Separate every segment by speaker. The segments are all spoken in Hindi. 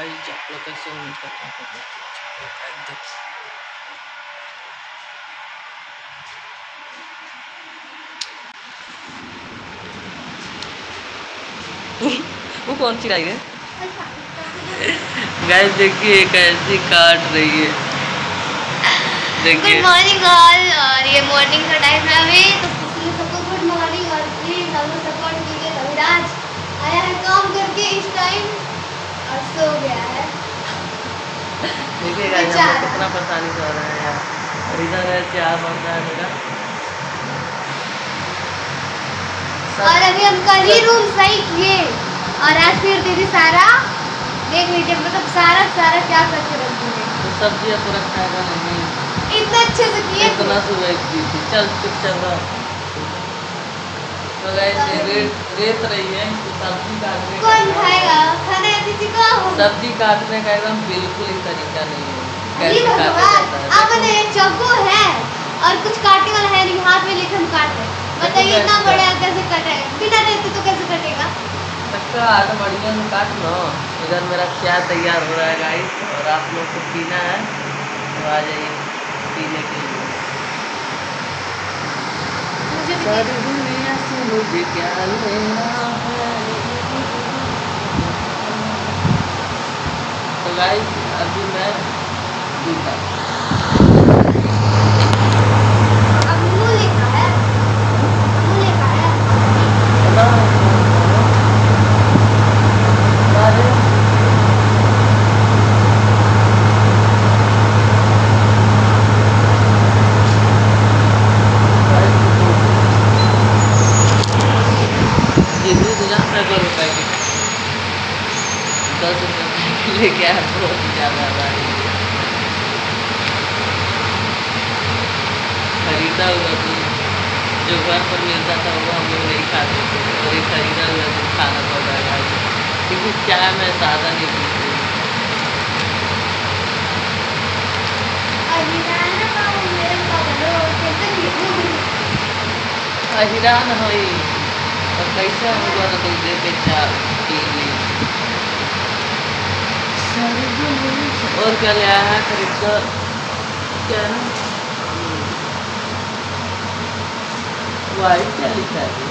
Speaker 1: गाइस आप लोग कैसे उम्मीद करता हूँ एकदम वो कौन सी लाई है गाइस देखिए कैसी काट रही है। देखिए
Speaker 2: गुड मॉर्निंग ऑल। और ये मॉर्निंग का टाइम है अभी, तो सबको गुड मॉर्निंग और प्लीज हम लोग सपोर्ट कीजिए। रविराज आया है काम करके इस टाइम और सो गया है।
Speaker 1: देखिए गाइस हम लोग कितना परेशानी कर रहे हैं यार। और इधर है चाय बन रहा है मेरा।
Speaker 2: और अभी हम कल ही रूम सही किए और आज फिर दीदी सारा देख लीजिए, मतलब सारा क्या करके रख दिए।
Speaker 1: तो सब्जियां तो रखाएगा नहीं,
Speaker 2: इतना अच्छे से किए
Speaker 1: इतना सुबह की थी। चल चुप चल रहा। तो गाइस रेत रही है तो सब्जी काटने का
Speaker 2: कौन खाएगा खाना किसी को।
Speaker 1: सब्जी काटने का एकदम बिल्कुल ही तरीका नहीं है।
Speaker 2: अरे भगवान अब ने चाकू है और कुछ काटने वाला है नहीं, हाथ में लेकर हम काट रहे। बताइए इतना बड़ा कैसे कटेगा, बिना रेत तो कैसे कटेगा।
Speaker 1: अच्छा आधा बढ़िया से काट लो। इधर मेरा चाय तैयार हो रहा है गाइस और आप लोग को पीना है तो आ जाइए पीने के लिए। सारी दुनिया से मुझे क्या लेना है। तो गाइस अभी मैं पीता लेके आया बहुत ज़्यादा खरीदा हुआ दूध जो घर पर मिलता था वो हम लोग नहीं खाते थे और ये खरीदा हुआ दूध खाना पड़ रहा है क्योंकि चाय में सादा नहीं पीती। अहिरान हुई और कैसे हम लोग दूध दे के चाय पी ली। और क्या ले आया है खरीद कर क्या ना वाइट क्या लिखा है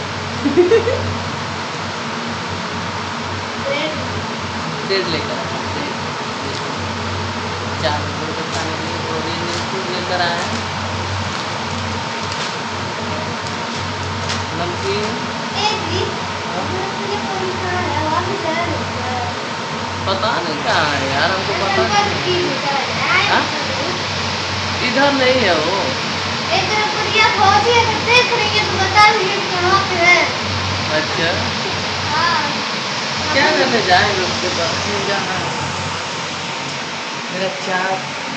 Speaker 1: ब्रेड लेकर चार खाने के लिए प्रोटीन लेकर आए हैं। नमकीन पता नहीं कहाँ है यार, हमको पता नहीं। इधर नहीं है वो।
Speaker 2: देख रही है तो बता रही है कहाँ पे है।
Speaker 1: अच्छा क्या करने जाएंगे उसके पास नहीं जाना है। मेरा चाय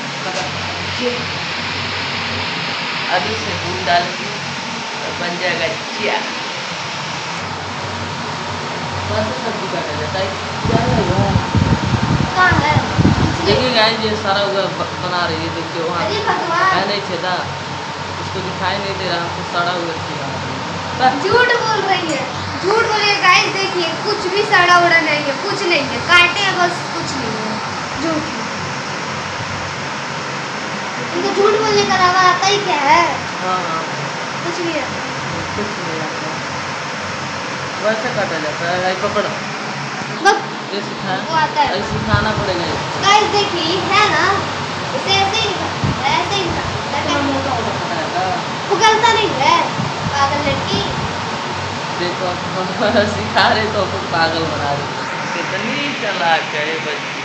Speaker 1: अभी से दूध डालेंगे और बन जाएगा चाय। कैसे सब्जी काटा जाता है क्या है
Speaker 2: कहाँ है
Speaker 1: देखिए गाइस ये सारा उधर बना रही है। देखिए वहाँ है नहीं छेदा, इसको दिखाई नहीं दे रहा, हमको सड़ा हुआ छेदा।
Speaker 2: झूठ बोल रही है, झूठ बोलिए गाइस। देखिए कुछ भी सड़ा उड़ा नहीं है, कुछ नहीं है, काटे हैं बस, कुछ नहीं है। झूठ इनको झूठ बोलने का अलावा आता ही क्या है।
Speaker 1: हाँ
Speaker 2: कुछ नहीं आता,
Speaker 1: कुछ नहीं आता। वैसे काटा जाता है भाई पकड़
Speaker 2: वो आता है,
Speaker 1: ऐसे खाना पड़ेगा।
Speaker 2: गाइस देखिए है ना, इसे ऐसे ही निकालना है, ऐसे ही निकालना है, उगलता नहीं है पागल लड़की।
Speaker 1: देखो सिखा रहे तो अपन पागल बना रहे। कितनी चालाक है बच्ची।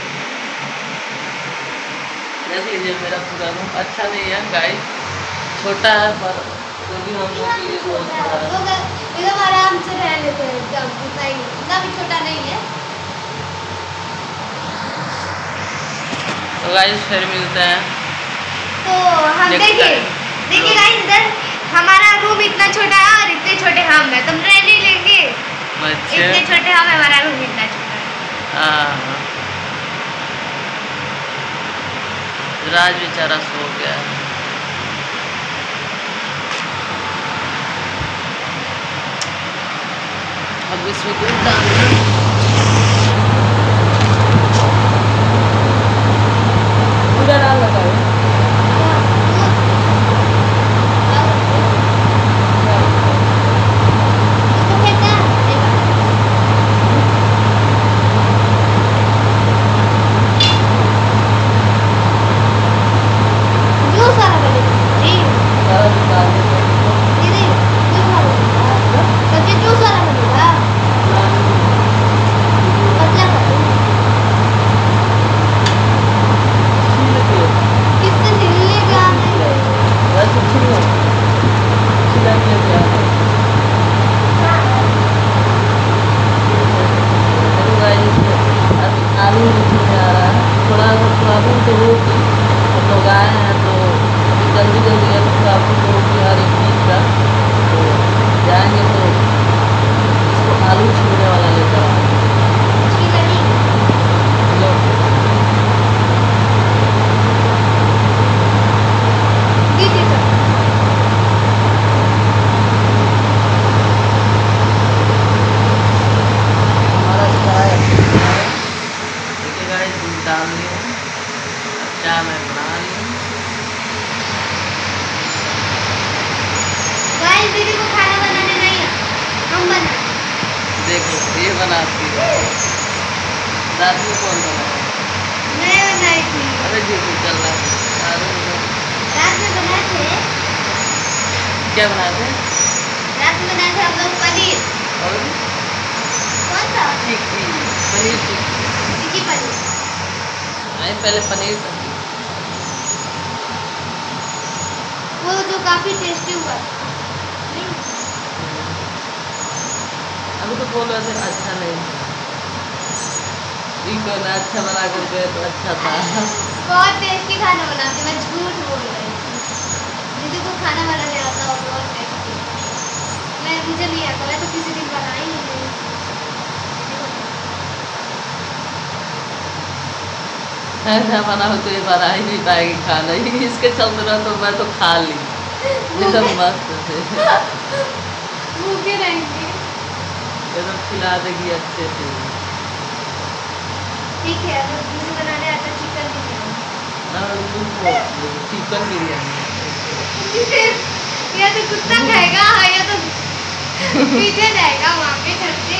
Speaker 1: देखिए मेरा पूरा रूम अच्छा नहीं है गाइस, छोटा है पर तो भी हम लोग के लिए बहुत बड़ा है।
Speaker 2: एकदम आराम से रह लेते हैं, इतना भी छोटा नहीं है।
Speaker 1: तो गाइस फिर मिलते हैं।
Speaker 2: तो हम देखिए गाइस इधर हमारा रूम इतना छोटा है और इतने छोटे हम हैं, तुम ट्रेन नहीं लेंगे।
Speaker 1: अच्छा
Speaker 2: इतने छोटे हम, हमारा रूम इतना छोटा है।
Speaker 1: हाँ राज बेचारा सो गया है। अब इसमें दूध डालना नहीं आ रहा है, थोड़ा सा प्रॉब्लम तो होगी। हम लोग आए हैं तो अभी जल्दी जल्दी है, तो प्रॉब्लम तो होगी हर एक चीज़ का। तो जाएंगे तो इसको आलू छीलने वाला लेकर आएंगे। हमारा चाय देखिए गाइस, दूध डाल लिए हैं, चाय मैं बना रही हूँ।
Speaker 2: गाइस दीदी को खाना बनाने नहीं है, हम बना।
Speaker 1: देखो ये बनाती है, रात में कौन बनाया?
Speaker 2: मैं बनाई थी।
Speaker 1: अरे जी चल रहा है।
Speaker 2: रात में बनाए थे।
Speaker 1: क्या बनाए थे?
Speaker 2: रात में बनाए थे हम लोग पनीर।
Speaker 1: और
Speaker 2: कौन सा?
Speaker 1: टिक्की, पनीर टिक्की।
Speaker 2: टिक्की पनीर।
Speaker 1: नहीं, पहले पनीर था।
Speaker 2: वो जो काफी टेस्टी हुआ।
Speaker 1: अभी तो बोल रहे थे अच्छा नहीं, इनको ना अच्छा बना कर गए तो अच्छा था।
Speaker 2: बहुत टेस्टी खाना बनाती, मैं झूठ बोल रही थी। दीदी को खाना बनाने आता और बहुत टेस्टी। मुझे नहीं आता, मैं तो किसी दिन बनाई ही नहीं।
Speaker 1: ऐसा बना हो तो ये बना ही नहीं पाएगी खाना ही, इसके चलते रहा तो मैं तो खा ली एकदम मस्त से।
Speaker 2: भूखे रहेंगे।
Speaker 1: एकदम खिला देगी अच्छे से।
Speaker 2: ठीक है, अगर दीदी बनाने आता चिकन बिरयानी।
Speaker 1: चिकन बिरयानी
Speaker 2: या तो कुत्ता खाएगा या तो पीछे जाएगा वहाँ पे घर से।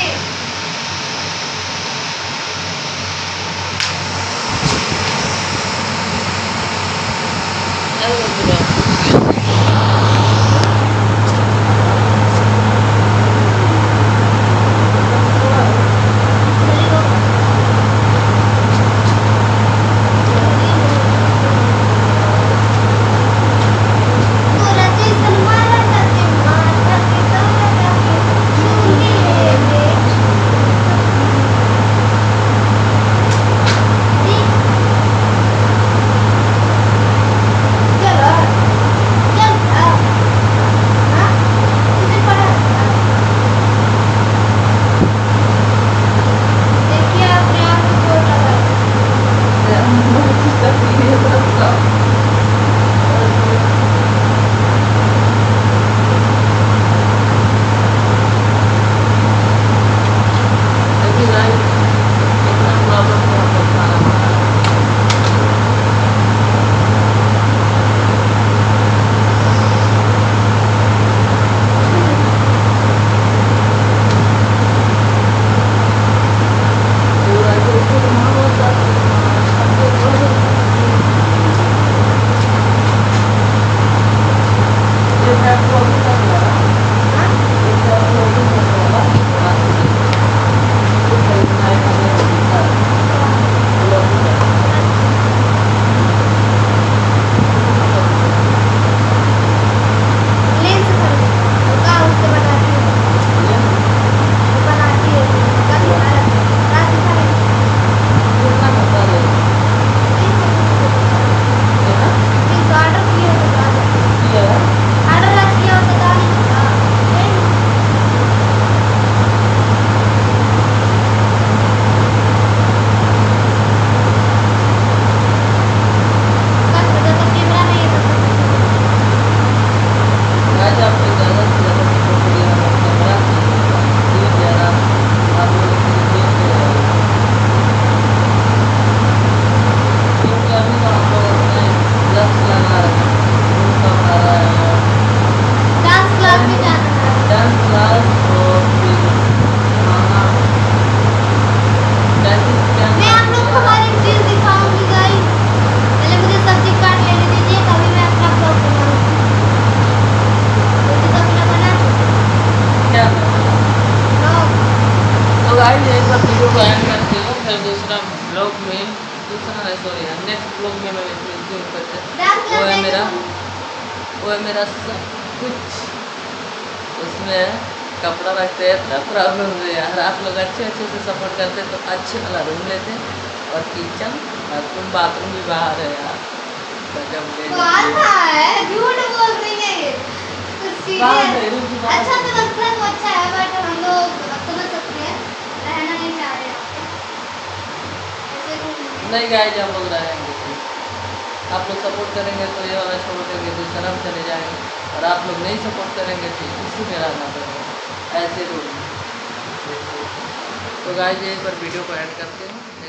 Speaker 1: नेक्स्ट ब्लॉग में मैं वो है मेरा सब कुछ उसमें कपड़ा रखते हैं, इतना प्रॉब्लम है यार। आप लोग अच्छे से सपोर्ट करते तो अच्छे वाला रूम लेते, और किचन बाथरूम भी बाहर है यार।
Speaker 2: बाहर कहाँ है, झूठ बोल रही है ये तो सीरियस। अच्छा तो लगता है तो अच्छा है, बट हम लोग समझ सकते हैं, रहना नहीं चाह रहे
Speaker 1: नहीं गाइस, हम लोग रहेंगे। आप लोग सपोर्ट करेंगे तो ये वाला छोड़ देंगे, दूसरा हम चले जाएंगे, और आप लोग नहीं सपोर्ट करेंगे तो इसी में रहना पड़ेगा, ऐसे रूल। तो गाइस यहीं पर वीडियो को ऐड करते हैं।